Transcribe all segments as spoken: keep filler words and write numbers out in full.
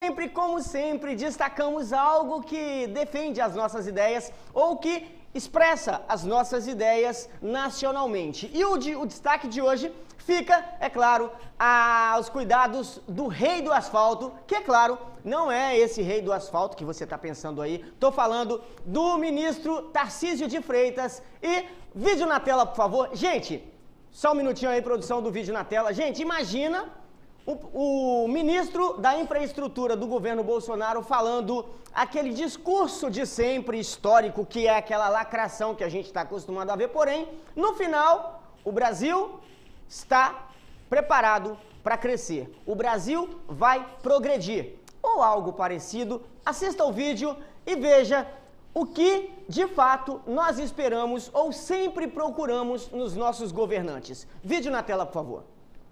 sempre, como sempre, destacamos algo que defende as nossas ideias ou que expressa as nossas ideias nacionalmente. E o, de, o destaque de hoje fica, é claro, aos cuidados do rei do asfalto, que é claro, não é esse rei do asfalto que você está pensando aí. Estou falando do ministro Tarcísio de Freitas. E vídeo na tela, por favor. Gente, só um minutinho aí, produção do vídeo na tela. Gente, imagina o, o ministro da infraestrutura do governo Bolsonaro falando aquele discurso de sempre histórico, que é aquela lacração que a gente está acostumado a ver. Porém, no final, o Brasil está preparado para crescer. O Brasil vai progredir. Ou algo parecido. Assista o vídeo e veja o que, de fato, nós esperamos ou sempre procuramos nos nossos governantes. Vídeo na tela, por favor.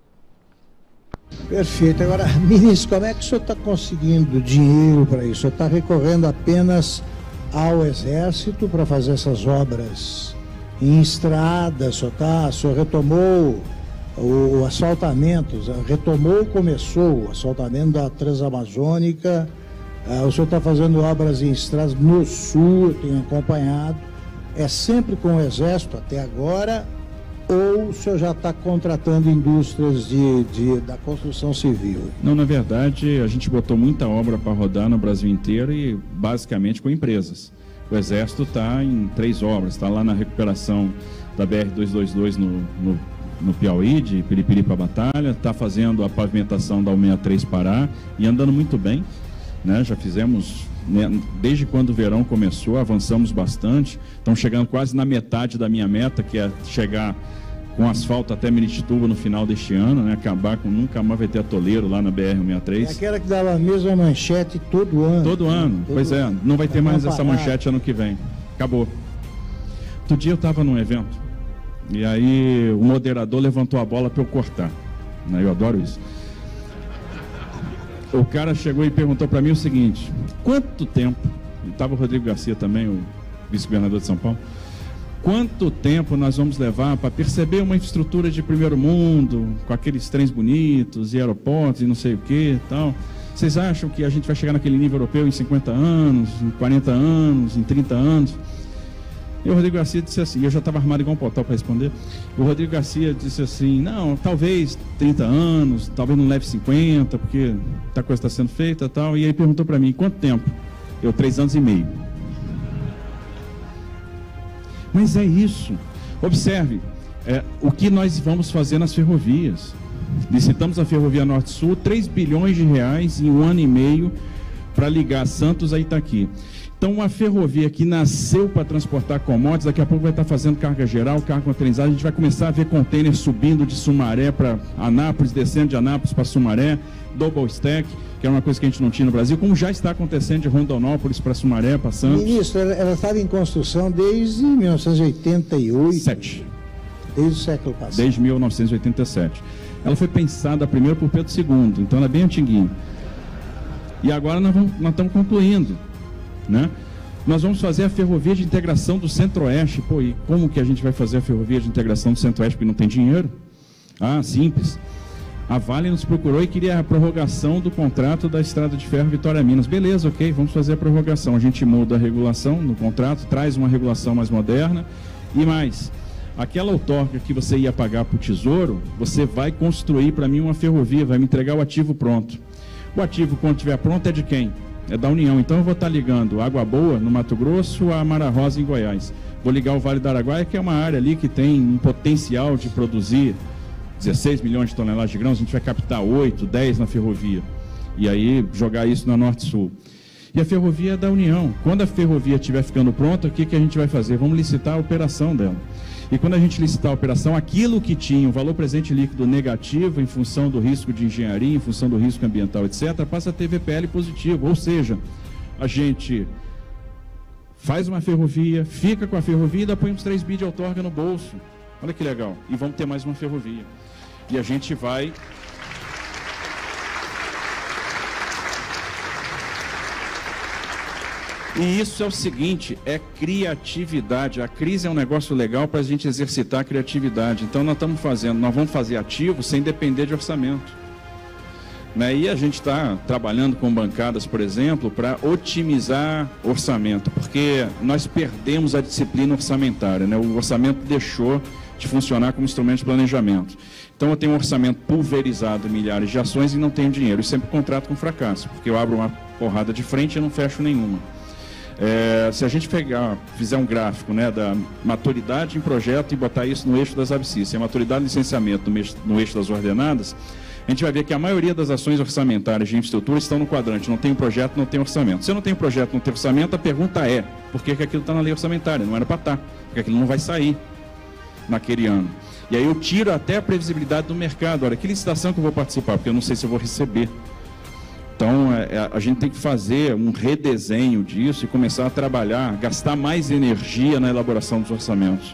Perfeito. Agora, ministro, como é que o senhor está conseguindo dinheiro para isso? O senhor está recorrendo apenas ao Exército para fazer essas obras em estradas? O senhor, tá, o senhor retomou o, o asfaltamento, retomou, começou o asfaltamento da Transamazônica. Uh, o senhor está fazendo obras em estradas no Sul, eu tenho acompanhado. É sempre com o Exército até agora? Ou o senhor já está contratando indústrias de, de, da construção civil? Não, na verdade, a gente botou muita obra para rodar no Brasil inteiro e basicamente com empresas. O Exército está em três obras, está lá na recuperação da B R duzentos e vinte e dois no, no, no Piauí, de Piripiri para Batalha, está fazendo a pavimentação da U sessenta e três Pará e andando muito bem, né? Já fizemos, né, desde quando o verão começou, avançamos bastante, estamos chegando quase na metade da minha meta, que é chegar com asfalto até Miritituba no final deste ano, né? Acabar com nunca mais vai ter atoleiro lá na B R cento e sessenta e três. É aquela que dava a mesma manchete todo ano. Todo né? ano, todo pois é, não vai ter mais essa parar. manchete ano que vem. Acabou. Outro dia eu estava num evento, e aí o moderador levantou a bola para eu cortar, né? Eu adoro isso. O cara chegou e perguntou para mim o seguinte: quanto tempo, estava o Rodrigo Garcia também, o vice-governador de São Paulo, quanto tempo nós vamos levar para perceber uma infraestrutura de primeiro mundo, com aqueles trens bonitos e aeroportos e não sei o que e tal? Vocês acham que a gente vai chegar naquele nível europeu em cinquenta anos, em quarenta anos, em trinta anos? E o Rodrigo Garcia disse assim, eu já estava armado igual um portal para responder. O Rodrigo Garcia disse assim, não, talvez trinta anos, talvez não leve cinquenta, porque a coisa está sendo feita e tal. E aí perguntou para mim, quanto tempo? Eu, três anos e meio. Mas é isso. Observe, é, o que nós vamos fazer nas ferrovias. Licitamos a Ferrovia Norte-Sul, três bilhões de reais em um ano e meio para ligar Santos a Itaqui. Então, uma ferrovia que nasceu para transportar commodities, daqui a pouco vai estar fazendo carga geral, carga containerizada, a gente vai começar a ver containers subindo de Sumaré para Anápolis, descendo de Anápolis para Sumaré, double stack, que é uma coisa que a gente não tinha no Brasil, como já está acontecendo de Rondonópolis para Sumaré, para Santos. Ministro, ela, ela estava em construção desde mil novecentos e oitenta e oito. Sete. Desde o século passado. Desde mil novecentos e oitenta e sete. Ela foi pensada primeiro por Pedro segundo, então ela é bem antiguinha. E agora nós, vamos, nós estamos concluindo, né? Nós vamos fazer a ferrovia de integração do Centro-Oeste. Pô, e como que a gente vai fazer a ferrovia de integração do Centro-Oeste porque não tem dinheiro? Ah, simples. A Vale nos procurou e queria a prorrogação do contrato da Estrada de Ferro Vitória-Minas. Beleza, ok, vamos fazer a prorrogação. A gente muda a regulação no contrato, traz uma regulação mais moderna e mais. Aquela outorga que você ia pagar para o Tesouro, você vai construir para mim uma ferrovia, vai me entregar o ativo pronto. O ativo, quando estiver pronto, é de quem? É da União. Então eu vou estar ligando Água Boa, no Mato Grosso, a Mara Rosa, em Goiás. Vou ligar o Vale do Araguaia, que é uma área ali que tem um potencial de produzir dezesseis milhões de toneladas de grãos. A gente vai captar oito, dez na ferrovia. E aí jogar isso na Norte-Sul. E a ferrovia é da União. Quando a ferrovia estiver ficando pronta, o que, que a gente vai fazer? Vamos licitar a operação dela. E quando a gente licitar a operação, aquilo que tinha um valor presente líquido negativo em função do risco de engenharia, em função do risco ambiental, etcétera, passa a ter V P L positivo. Ou seja, a gente faz uma ferrovia, fica com a ferrovia e ainda põe uns três bi de outorga no bolso. Olha que legal. E vamos ter mais uma ferrovia. E a gente vai... E isso é o seguinte, é criatividade. A crise é um negócio legal para a gente exercitar a criatividade. Então nós estamos fazendo, nós vamos fazer ativo sem depender de orçamento. Né? E a gente está trabalhando com bancadas, por exemplo, para otimizar orçamento, porque nós perdemos a disciplina orçamentária, né? O orçamento deixou de funcionar como instrumento de planejamento. Então eu tenho um orçamento pulverizado, milhares de ações e não tenho dinheiro. E sempre contrato com fracasso, porque eu abro uma porrada de frente e não fecho nenhuma. É, se a gente pegar, fizer um gráfico, né, da maturidade em projeto e botar isso no eixo das abscissas, e a maturidade em licenciamento no eixo, no eixo das ordenadas, a gente vai ver que a maioria das ações orçamentárias de infraestrutura estão no quadrante, não tem projeto, não tem orçamento. Se eu não tenho projeto, não tem orçamento, a pergunta é, por que que aquilo está na lei orçamentária? Não era para estar, porque aquilo não vai sair naquele ano. E aí eu tiro até a previsibilidade do mercado. Olha, que licitação que eu vou participar, porque eu não sei se eu vou receber. Então, é, a gente tem que fazer um redesenho disso e começar a trabalhar, gastar mais energia na elaboração dos orçamentos.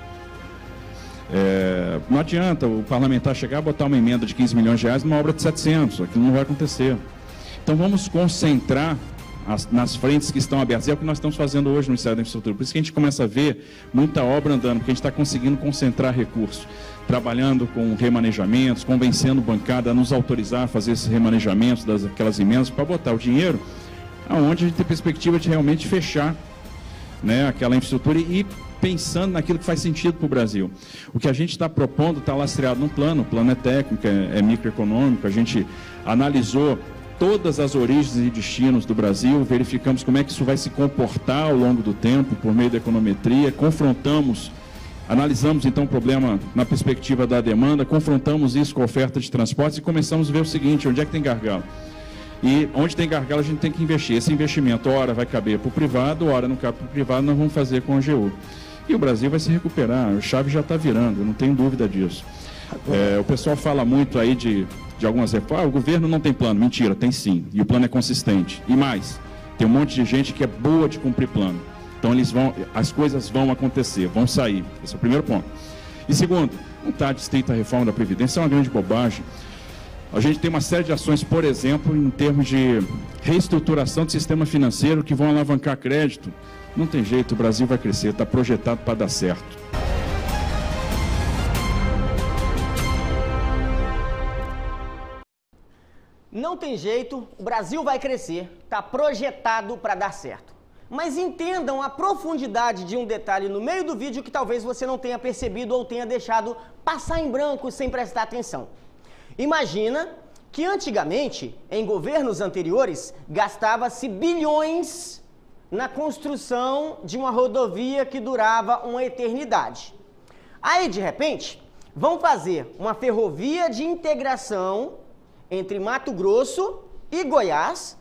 É, não adianta o parlamentar chegar a botar uma emenda de quinze milhões de reais numa obra de setecentos, aquilo não vai acontecer. Então, vamos concentrar as, nas frentes que estão abertas. E é o que nós estamos fazendo hoje no Ministério da Infraestrutura. Por isso que a gente começa a ver muita obra andando, porque a gente está conseguindo concentrar recursos, trabalhando com remanejamentos, convencendo bancada a nos autorizar a fazer esses remanejamentos daquelas emendas para botar o dinheiro aonde a gente tem perspectiva de realmente fechar, né, aquela infraestrutura e pensando naquilo que faz sentido para o Brasil. O que a gente está propondo está lastreado num plano, o plano é técnico, é, é microeconômico, a gente analisou todas as origens e destinos do Brasil, verificamos como é que isso vai se comportar ao longo do tempo, por meio da econometria, confrontamos, analisamos então o problema na perspectiva da demanda, confrontamos isso com a oferta de transportes e começamos a ver o seguinte, onde é que tem gargalo? E onde tem gargalo a gente tem que investir. Esse investimento, ora vai caber para o privado, ora não cabe para o privado, nós vamos fazer com a A G U. E o Brasil vai se recuperar, a chave já está virando, não tenho dúvida disso. É, o pessoal fala muito aí de, de algumas reformas, ah, o governo não tem plano. Mentira, tem sim, e o plano é consistente. E mais, tem um monte de gente que é boa de cumprir plano. Então eles vão, as coisas vão acontecer, vão sair. Esse é o primeiro ponto. E segundo, não está distrita a reforma da Previdência, é uma grande bobagem. A gente tem uma série de ações, por exemplo, em termos de reestruturação do sistema financeiro que vão alavancar crédito. Não tem jeito, o Brasil vai crescer, está projetado para dar certo. Não tem jeito, o Brasil vai crescer, está projetado para dar certo. Mas entendam a profundidade de um detalhe no meio do vídeo que talvez você não tenha percebido ou tenha deixado passar em branco sem prestar atenção. Imagina que antigamente, em governos anteriores, gastava-se bilhões na construção de uma rodovia que durava uma eternidade. Aí, de repente, vão fazer uma ferrovia de integração entre Mato Grosso e Goiás,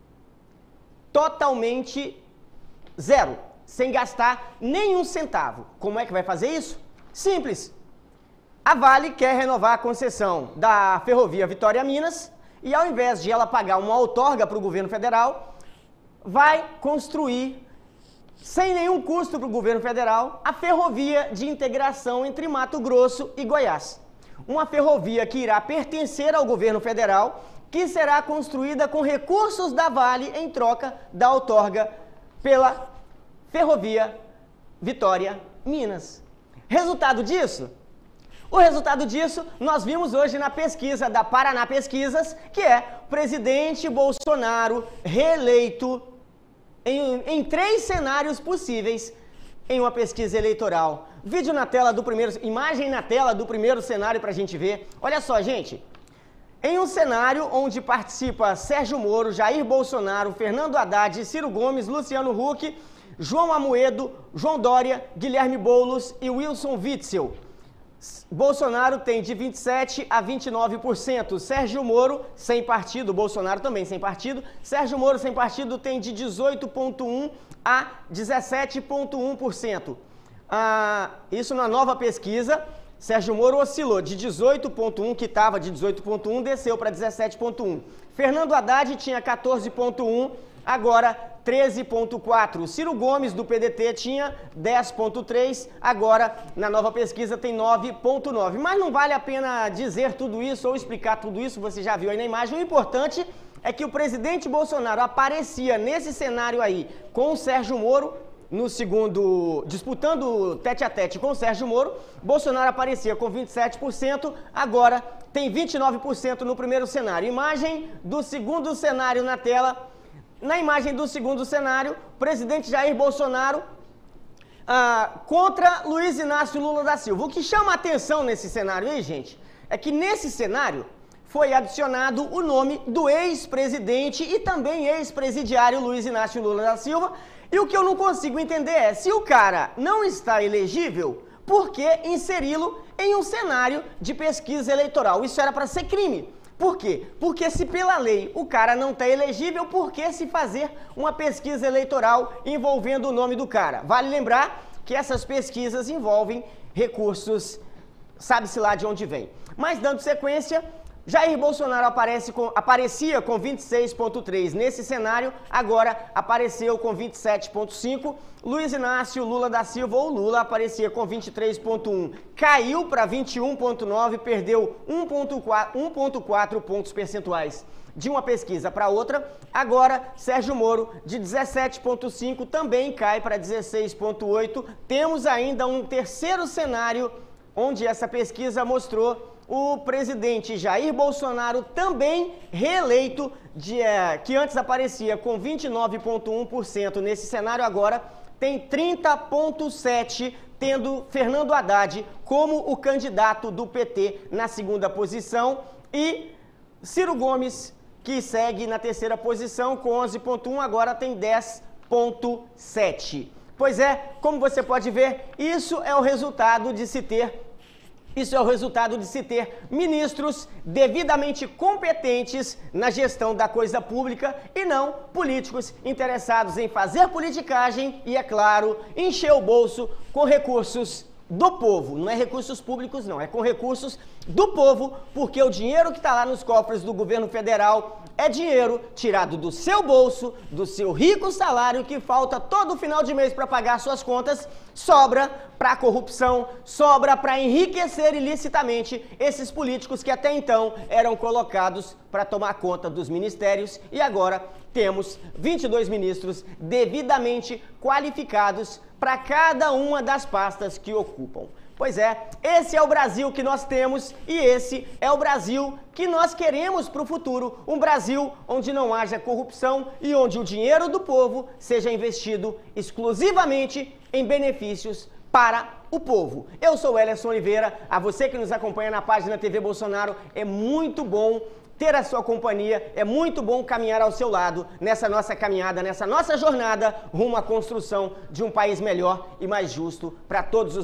totalmente zero, sem gastar nenhum centavo. Como é que vai fazer isso? Simples. A Vale quer renovar a concessão da ferrovia Vitória-Minas e, ao invés de ela pagar uma outorga para o governo federal, vai construir, sem nenhum custo para o governo federal, a ferrovia de integração entre Mato Grosso e Goiás. Uma ferrovia que irá pertencer ao governo federal, que será construída com recursos da Vale em troca da outorga pela ferrovia Vitória-Minas. Resultado disso? O resultado disso nós vimos hoje na pesquisa da Paraná Pesquisas, que é o presidente Bolsonaro reeleito em, em três cenários possíveis em uma pesquisa eleitoral. Vídeo na tela do primeiro, imagem na tela do primeiro cenário para a gente ver. Olha só, gente. Em um cenário onde participa Sérgio Moro, Jair Bolsonaro, Fernando Haddad, Ciro Gomes, Luciano Huck, João Amoedo, João Dória, Guilherme Boulos e Wilson Witzel. Bolsonaro tem de vinte e sete a vinte e nove por cento, Sérgio Moro sem partido, Bolsonaro também sem partido, Sérgio Moro sem partido tem de dezoito vírgula um a dezessete vírgula um por cento. Ah, isso na nova pesquisa, Sérgio Moro oscilou de dezoito vírgula um por cento, que estava de dezoito vírgula um por cento, desceu para dezessete vírgula um por cento. Fernando Haddad tinha quatorze vírgula um por cento, agora treze vírgula quatro por cento. Ciro Gomes, do P D T, tinha dez vírgula três por cento, agora na nova pesquisa tem nove vírgula nove por cento. Mas não vale a pena dizer tudo isso ou explicar tudo isso, você já viu aí na imagem. O importante é que o presidente Bolsonaro aparecia nesse cenário aí com o Sérgio Moro no segundo, disputando tete a tete com o Sérgio Moro, Bolsonaro aparecia com vinte e sete por cento, agora tem vinte e nove por cento no primeiro cenário. Imagem do segundo cenário na tela. Na imagem do segundo cenário, presidente Jair Bolsonaro ah, contra Luiz Inácio Lula da Silva. O que chama a atenção nesse cenário aí, gente, é que nesse cenário foi adicionado o nome do ex-presidente e também ex-presidiário Luiz Inácio Lula da Silva. E o que eu não consigo entender é, se o cara não está elegível, por que inseri-lo em um cenário de pesquisa eleitoral? Isso era para ser crime. Por quê? Porque se pela lei o cara não está elegível, por que se fazer uma pesquisa eleitoral envolvendo o nome do cara? Vale lembrar que essas pesquisas envolvem recursos, sabe-se lá de onde vem. Mas dando sequência, Jair Bolsonaro aparece com, aparecia com vinte e seis vírgula três nesse cenário, agora apareceu com vinte e sete vírgula cinco. Luiz Inácio Lula da Silva, ou Lula, aparecia com vinte e três vírgula um. Caiu para vinte e um vírgula nove, perdeu um vírgula quatro pontos percentuais de uma pesquisa para outra. Agora, Sérgio Moro, de dezessete vírgula cinco, também cai para dezesseis vírgula oito. Temos ainda um terceiro cenário, onde essa pesquisa mostrou o presidente Jair Bolsonaro, também reeleito, de, é, que antes aparecia com vinte e nove vírgula um por cento nesse cenário, agora tem trinta vírgula sete por cento, tendo Fernando Haddad como o candidato do P T na segunda posição e Ciro Gomes, que segue na terceira posição com onze vírgula um por cento, agora tem dez vírgula sete por cento. Pois é, como você pode ver, isso é o resultado de se ter Isso é o resultado de se ter ministros devidamente competentes na gestão da coisa pública e não políticos interessados em fazer politicagem e, é claro, encher o bolso com recursos do povo. Não é recursos públicos, não, é com recursos do povo, porque o dinheiro que está lá nos cofres do governo federal é dinheiro tirado do seu bolso, do seu rico salário, que falta todo final de mês para pagar suas contas, sobra para corrupção, sobra para enriquecer ilicitamente esses políticos que até então eram colocados para tomar conta dos ministérios, e agora temos vinte e dois ministros devidamente qualificados para cada uma das pastas que ocupam. Pois é, esse é o Brasil que nós temos e esse é o Brasil que nós queremos para o futuro. Um Brasil onde não haja corrupção e onde o dinheiro do povo seja investido exclusivamente em benefícios para o povo. Eu sou o Ellerson Oliveira, a você que nos acompanha na página T V Bolsonaro, é muito bom ter a sua companhia, é muito bom caminhar ao seu lado nessa nossa caminhada, nessa nossa jornada rumo à construção de um país melhor e mais justo para todos os